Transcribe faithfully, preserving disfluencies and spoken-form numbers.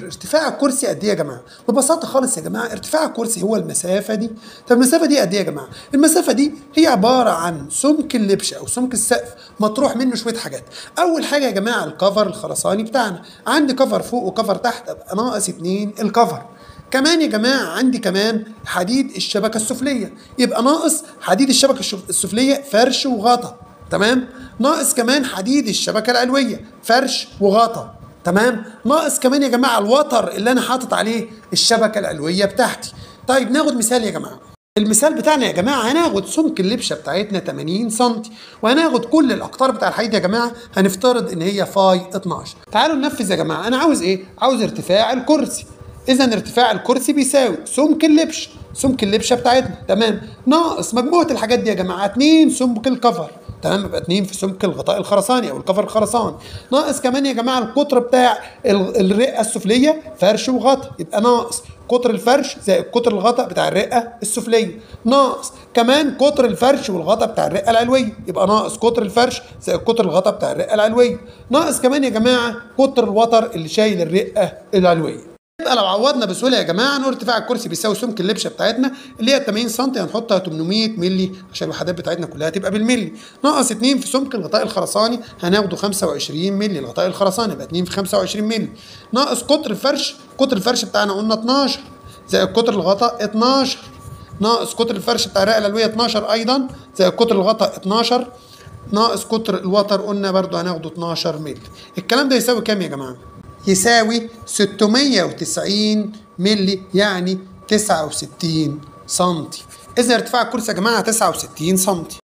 ارتفاع الكرسي قد ايه يا جماعه؟ ببساطه خالص يا جماعه ارتفاع الكرسي هو المسافه دي. طب المسافه دي قد ايه يا جماعه؟ المسافه دي هي عباره عن سمك اللبشه او سمك السقف مطروح منه شويه حاجات. اول حاجه يا جماعه الكفر الخرساني بتاعنا، عندي كفر فوق وكفر تحت ابقى ناقص اتنين الكفر. كمان يا جماعه عندي كمان حديد الشبكه السفليه، يبقى ناقص حديد الشبكه السفليه فرش وغطا. تمام؟ ناقص كمان حديد الشبكه العلويه فرش وغطا. تمام؟ ناقص كمان يا جماعه الوتر اللي انا حاطط عليه الشبكه العلويه بتاعتي. طيب ناخد مثال يا جماعه. المثال بتاعنا يا جماعه هناخد سمك اللبشه بتاعتنا تمانين سم، وهناخد كل الاقطار بتاع الحديد يا جماعه هنفترض ان هي فاي اتناشر. تعالوا ننفذ يا جماعه. انا عاوز ايه؟ عاوز ارتفاع الكرسي. اذا ارتفاع الكرسي بيساوي سمك اللبشه، سمك اللبشه بتاعتنا، تمام، ناقص مجموعه الحاجات دي يا جماعه اتنين سمك الكفر. تمام؟ يبقى اتنين في سمك الغطاء الخرساني او الكفر الخرساني، ناقص كمان يا جماعه القطر بتاع الرئه السفليه فرش وغطا، يبقى ناقص قطر الفرش زائد قطر الغطاء بتاع الرئه السفليه، ناقص كمان قطر الفرش والغطاء بتاع الرئه العلويه، يبقى ناقص قطر الفرش زائد قطر الغطاء بتاع الرئه العلويه، ناقص كمان يا جماعه قطر الوتر اللي شايل الرئه العلويه. يبقى لو عوضنا بسهوله يا جماعه نقول ارتفاع الكرسي بيساوي سمك اللبشه بتاعتنا اللي هي تمانين سم، هنحطها تمنمية مللي عشان الوحدات بتاعتنا كلها تبقى بالملي، ناقص اتنين في سمك الغطاء الخرساني هناخده خمسة وعشرين مللي، الغطاء الخرساني يبقى اتنين في خمسة وعشرين مللي، ناقص قطر الفرش، قطر الفرش بتاعنا قلنا اتناشر زائد قطر الغطاء اتناشر، ناقص قطر الفرش بتاع الرئه العلويه اتناشر ايضا زائد قطر الغطاء اتناشر، ناقص قطر الوتر قلنا برضه هناخده اتناشر مللي. الكلام ده يساوي كام يا جماعه؟ يساوي ستمية وتسعين مللي، يعني تسعة وستين سم. إذا ارتفاع الكرسي يا جماعة تسعة وستين سم.